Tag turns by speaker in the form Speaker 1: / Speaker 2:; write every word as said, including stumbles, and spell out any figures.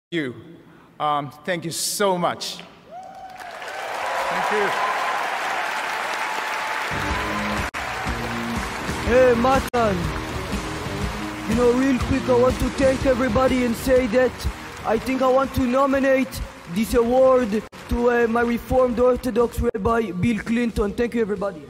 Speaker 1: you. Um, thank you so much.
Speaker 2: Thank you.
Speaker 3: Hey, Matan. You know, real quick, I want to thank everybody and say that I think I want to nominate this award to uh, my Reformed Orthodox Rabbi Bill Clinton. Thank you, everybody.